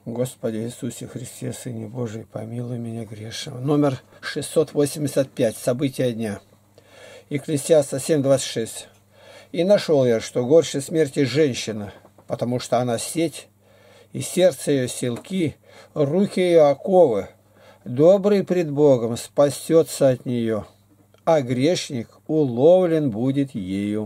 Господи Иисусе Христе, Сыне Божий, помилуй меня грешного. Номер 685. События дня. Екклесиаста 7:26. «И нашел я, что горше смерти женщина, потому что она сеть, и сердце ее селки, руки ее оковы. Добрый пред Богом спасется от нее, а грешник уловлен будет ею».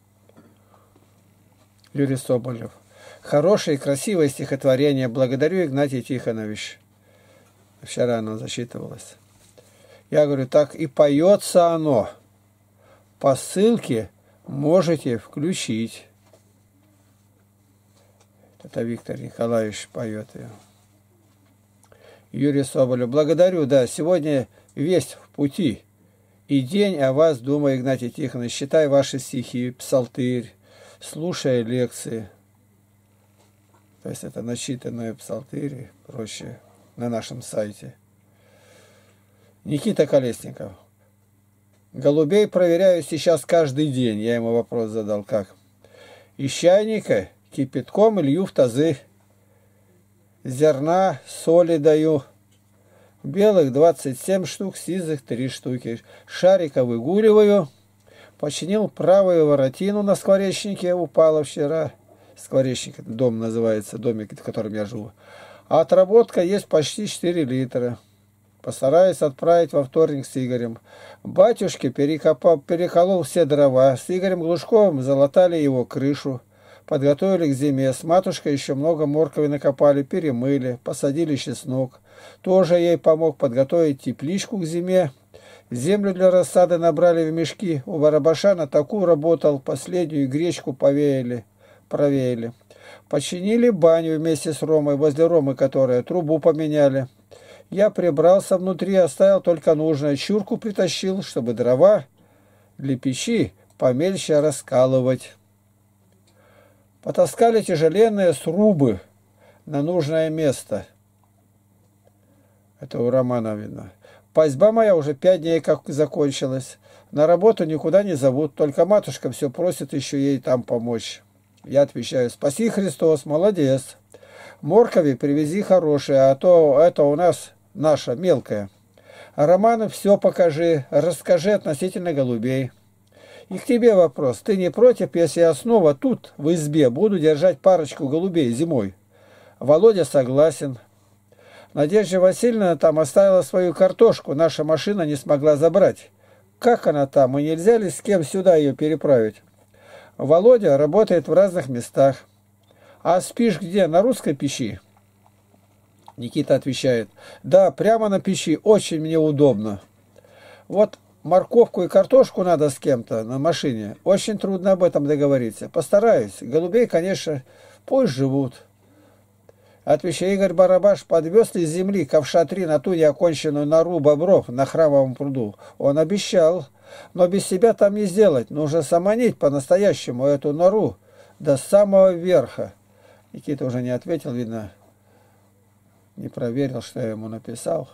Юрий Соболев. Хорошее и красивое стихотворение. Благодарю, Игнатий Тихонович. Вчера оно зачитывалось. Я говорю, так и поется оно. По ссылке можете включить. Это Виктор Николаевич поет ее. Юрий Соболев. Благодарю, да, сегодня весть в пути. И день о вас, думаю, Игнатий Тихонович, читай ваши стихи, псалтырь, слушая лекции. То есть это начитанные псалтыри, прочее, на нашем сайте. Никита Колесников. Голубей проверяю сейчас каждый день. Я ему вопрос задал, как. Из чайника кипятком лью в тазы. Зерна, соли даю. Белых 27 штук, сизых 3 штуки. Шарика выгуливаю. Починил правую воротину на скворечнике, упала вчера. Скворечник, дом называется, домик, в котором я живу. А отработка есть почти 4 литра. Постараюсь отправить во вторник с Игорем. Батюшке переколол все дрова. С Игорем Глушковым залатали его крышу. Подготовили к зиме. С матушкой еще много моркови накопали, перемыли, посадили чеснок. Тоже ей помог подготовить тепличку к зиме. Землю для рассады набрали в мешки. У барабаша на таку работал, последнюю гречку проверили. Починили баню вместе с Ромой, возле Ромы, которая трубу поменяли. Я прибрался внутри, оставил только нужное. Чурку притащил, чтобы дрова для печи помельче раскалывать. Потаскали тяжеленные срубы на нужное место. Это у Романа видно. Пасьба моя уже 5 дней как закончилась. На работу никуда не зовут, только матушка все просит еще ей там помочь. Я отвечаю, спаси Христос, молодец. Моркови привези хорошие, а то это у нас наша мелкая. А Роману все покажи, расскажи относительно голубей. И к тебе вопрос, ты не против, если я снова тут, в избе, буду держать парочку голубей зимой? Володя согласен. Надежда Васильевна там оставила свою картошку, наша машина не смогла забрать. Как она там, и нельзя ли с кем сюда ее переправить? Володя работает в разных местах. А спишь где? На русской печи? Никита отвечает. Да, прямо на печи. Очень мне удобно. Вот морковку и картошку надо с кем-то на машине. Очень трудно об этом договориться. Постараюсь. Голубей, конечно, пусть живут. Отвечает Игорь Барабаш. Подвез ли с земли ковша 3 на ту неоконченную нору бобров на Храмовом пруду? Он обещал. Но без себя там не сделать. Нужно саманить по-настоящему эту нору до самого верха. Никита уже не ответил, видно, не проверил, что я ему написал.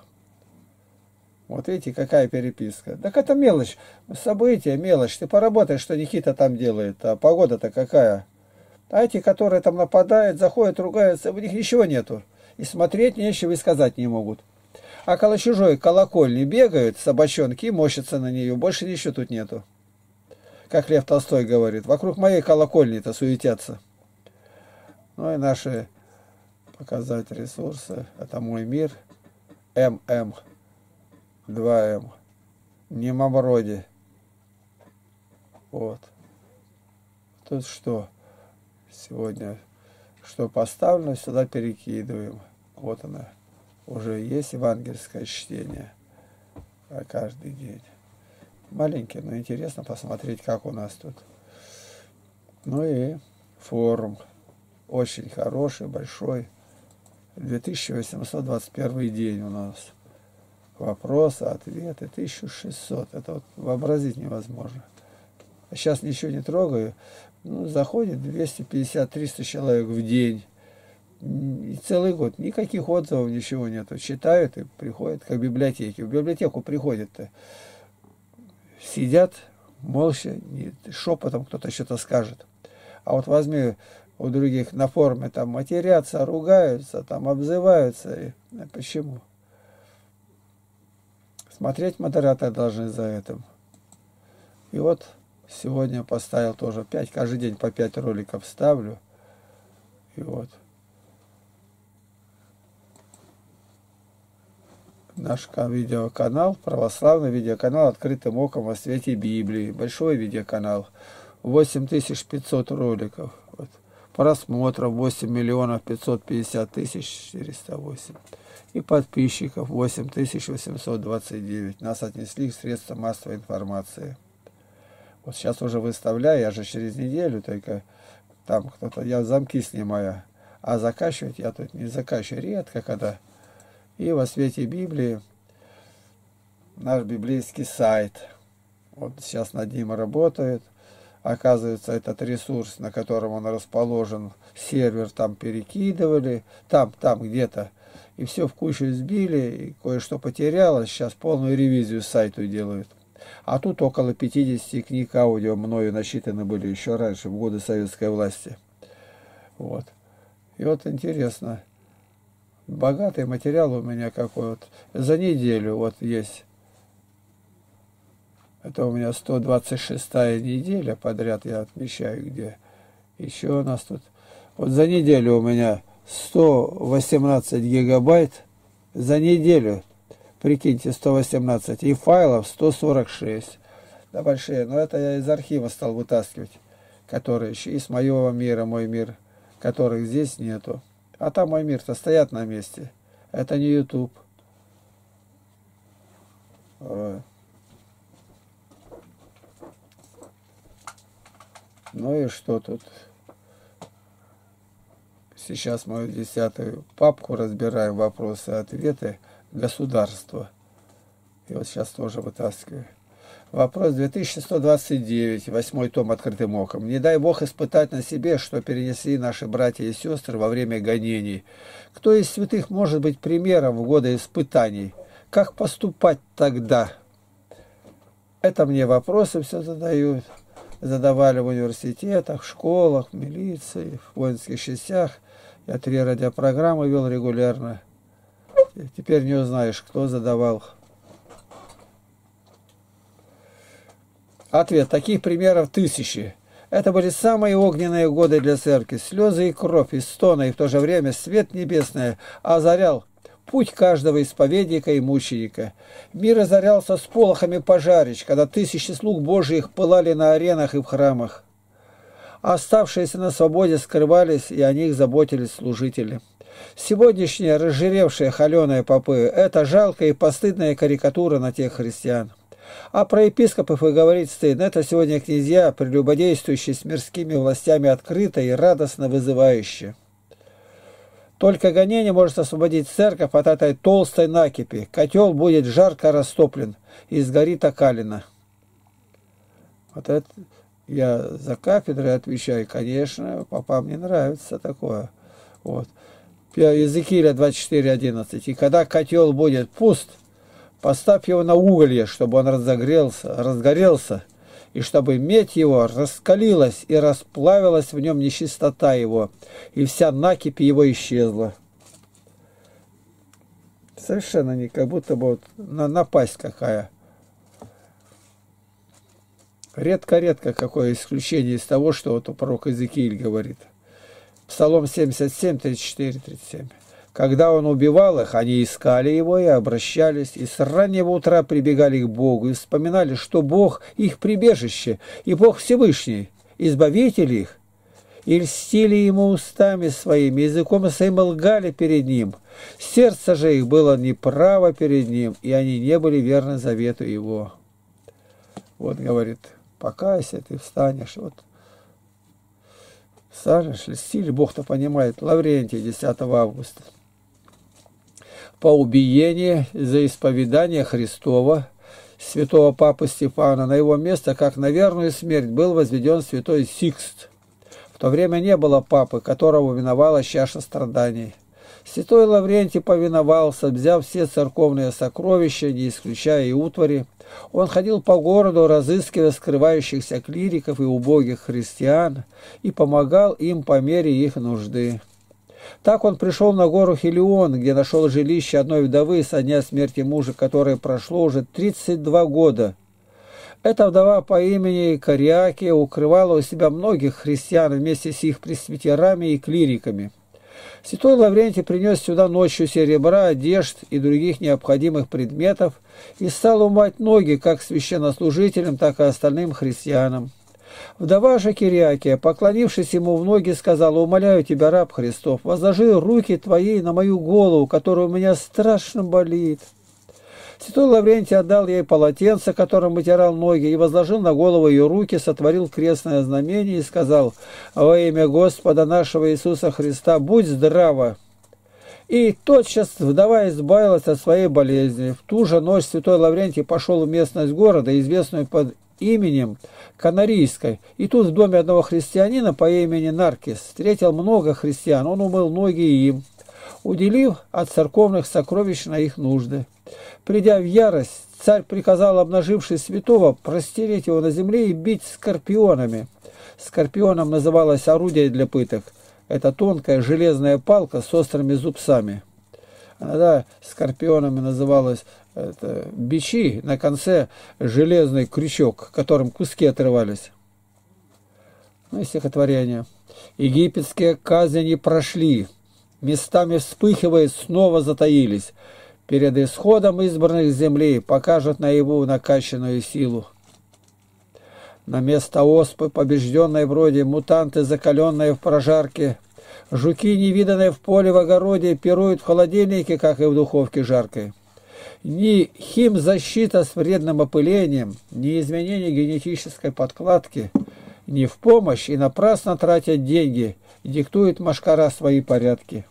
Вот видите, какая переписка. Так это мелочь. Событие, мелочь. Ты поработай, что Никита там делает. А погода-то какая. А эти, которые там нападают, заходят, ругаются, у них ничего нету. И смотреть нечего, и сказать не могут. А около чужой колокольни бегают собачонки и мощатся на нее. Больше ничего тут нету. Как Лев Толстой говорит, вокруг моей колокольни-то суетятся. Ну и наши показать ресурсы. Это мой мир. ММ. 2М. Немамроди. Вот. Тут что? Сегодня что поставлено, сюда перекидываем. Вот она. Уже есть евангельское чтение каждый день. Маленький, но интересно посмотреть, как у нас тут. Ну и форум. Очень хороший, большой. 2821 день у нас. Вопросы, ответы. 1600. Это вот вообразить невозможно. А сейчас ничего не трогаю. Ну, заходит 250-300 человек в день. И целый год. Никаких отзывов, ничего нету. Читают и приходят, как в библиотеке. В библиотеку приходят-то. Сидят молча, шепотом кто-то что-то скажет. А вот возьми у других на форуме там матерятся, ругаются, там обзываются. Почему? Смотреть модераторы должны за этим. И вот сегодня поставил тоже 5, каждый день по 5 роликов ставлю. И вот. Наш видеоканал, православный видеоканал «Открытым оком» о свете Библии. Большой видеоканал. 8500 роликов. Вот. Просмотров 8 550 408. И подписчиков 8829. Нас отнесли к средствам массовой информации. Вот сейчас уже выставляю, я же через неделю, только там кто-то, я замки снимаю. А закачивать я тут не закачиваю, редко когда. И во свете Библии наш библейский сайт. Вот сейчас над ним работает. Оказывается, этот ресурс, на котором он расположен, сервер там перекидывали, там где-то. И все в кучу сбили, и кое-что потерялось. Сейчас полную ревизию сайту делают. А тут около 50 книг аудио мною насчитаны были еще раньше, в годы советской власти. Вот. И вот интересно. Богатый материал у меня какой вот. За неделю вот есть. Это у меня 126-я неделя подряд я отмечаю, где. Еще у нас тут. Вот за неделю у меня 118 гигабайт. За неделю, прикиньте, 118. И файлов 146. Да большие. Но это я из архива стал вытаскивать. Которые еще из моего мира, мой мир, которых здесь нету. А там мой мир-то стоят на месте. Это не YouTube. Ну и что тут? Сейчас мы 10-ю папку разбираем, вопросы-ответы государства. И вот сейчас тоже вытаскиваю. Вопрос 2129, 8 том «Открытым оком». Не дай Бог испытать на себе, что перенесли наши братья и сестры во время гонений. Кто из святых может быть примером в годы испытаний? Как поступать тогда? Это мне вопросы все задают. Задавали в университетах, в школах, в милиции, в воинских частях. Я 3 радиопрограммы вел регулярно. Теперь не узнаешь, кто задавал. Ответ. Таких примеров тысячи. Это были самые огненные годы для церкви. Слезы и кровь, и стоны, и в то же время свет небесный озарял путь каждого исповедника и мученика. Мир озарялся сполохами пожарищ, когда тысячи слуг Божиих пылали на аренах и в храмах. Оставшиеся на свободе скрывались, и о них заботились служители. Сегодняшние разжиревшие холеные попы – это жалкая и постыдная карикатура на тех христиан. А про епископов и говорить стыдно. Это сегодня князья, прелюбодействующие с мирскими властями открыто и радостно вызывающе. Только гонение может освободить церковь от этой толстой накипи. Котел будет жарко растоплен и сгорит окалина. Вот это я за кафедрой отвечаю. Конечно, попам не нравится такое. Вот. Иезекииля 24:11. И когда котел будет пуст, поставь его на уголье, чтобы он разгорелся, и чтобы медь его раскалилась и расплавилась в нем нечистота его, и вся накипь его исчезла. Совершенно не как будто бы вот напасть какая. Редко-редко какое исключение из того, что вот пророк Иезекииль говорит. Псалом 77, 34, 37. Когда он убивал их, они искали его и обращались, и с раннего утра прибегали к Богу, и вспоминали, что Бог их прибежище, и Бог Всевышний, избавитель их, и льстили ему устами своими, языком своим лгали перед ним. Сердце же их было неправо перед ним, и они не были верны завету его. Вот, говорит, покайся, ты встанешь, вот. Встанешь, льстили, Бог-то понимает, Лаврентий, 10 августа. По убиению за исповедание Христова, святого папы Стефана, на его место, как на верную смерть, был возведен святой Сикст. В то время не было папы, которого миновала чаша страданий. Святой Лаврентий повиновался, взяв все церковные сокровища, не исключая и утвари. Он ходил по городу, разыскивая скрывающихся клириков и убогих христиан, и помогал им по мере их нужды. Так он пришел на гору Хелион, где нашел жилище одной вдовы со дня смерти мужа, которое прошло уже 32 года. Эта вдова по имени Кариакия укрывала у себя многих христиан вместе с их пресвитерами и клириками. Святой Лаврентий принес сюда ночью серебра, одежд и других необходимых предметов и стал умывать ноги как священнослужителям, так и остальным христианам. Вдова же Кириакия, поклонившись ему в ноги, сказала: «Умоляю тебя, раб Христов, возложи руки твои на мою голову, которая у меня страшно болит». Святой Лаврентий отдал ей полотенце, которым вытирал ноги, и возложил на голову ее руки, сотворил крестное знамение и сказал: «Во имя Господа нашего Иисуса Христа, будь здрава». И тотчас вдова избавилась от своей болезни. В ту же ночь святой Лаврентий пошел в местность города, известную под именем Канарийской, и тут в доме одного христианина по имени Наркис встретил много христиан. Он умыл ноги им, уделив от церковных сокровищ на их нужды. Придя в ярость, царь приказал, обнажившись святого, простереть его на земле и бить скорпионами. Скорпионом называлось орудие для пыток. Это тонкая железная палка с острыми зубцами. Иногда скорпионами называлось бичи, на конце железный крючок, которым куски отрывались. Ну и стихотворение. «Египетские казни не прошли, местами вспыхивая, снова затаились. Перед исходом избранных земли покажут наяву накачанную силу. На место оспы, побежденной вроде, мутанты, закаленные в прожарке, жуки, невиданные в поле в огороде, пируют в холодильнике, как и в духовке жаркой. Ни химзащита с вредным опылением, ни изменение генетической подкладки, ни в помощь и напрасно тратят деньги, диктует машкара свои порядки.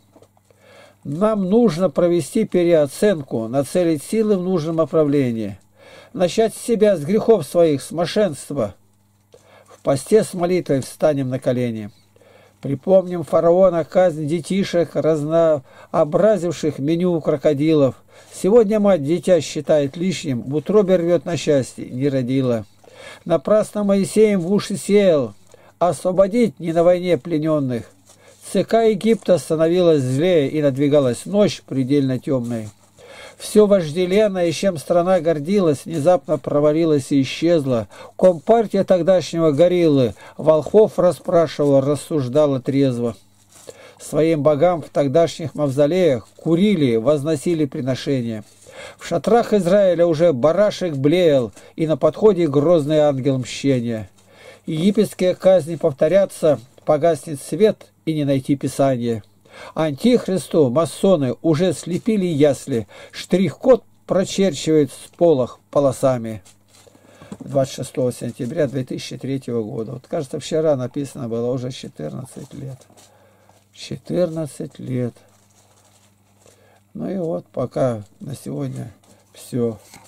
Нам нужно провести переоценку, нацелить силы в нужном направлении, начать с себя, с грехов своих, с мошенства. В посте с молитвой встанем на колени. Припомним фараона казнь детишек, разнообразивших меню крокодилов. Сегодня мать дитя считает лишним, в утробе рвет на счастье, не родила. Напрасно Моисеем в уши сеял, освободить не на войне плененных. ЦК Египта становилась злее, и надвигалась ночь предельно темной. Все вожделенное, чем страна гордилась, внезапно провалилась и исчезла. Компартия тогдашнего гориллы волхвов расспрашивала, рассуждала трезво. Своим богам в тогдашних мавзолеях курили, возносили приношения. В шатрах Израиля уже барашек блеял, и на подходе грозный ангел мщения. Египетские казни повторятся, погаснет свет, и не найти Писания. Антихристу масоны уже слепили ясли, штрих-код прочерчивает с полох полосами. 26 сентября 2003 года. Вот, кажется, вчера написано было, уже 14 лет. 14 лет. Ну и вот, пока на сегодня все.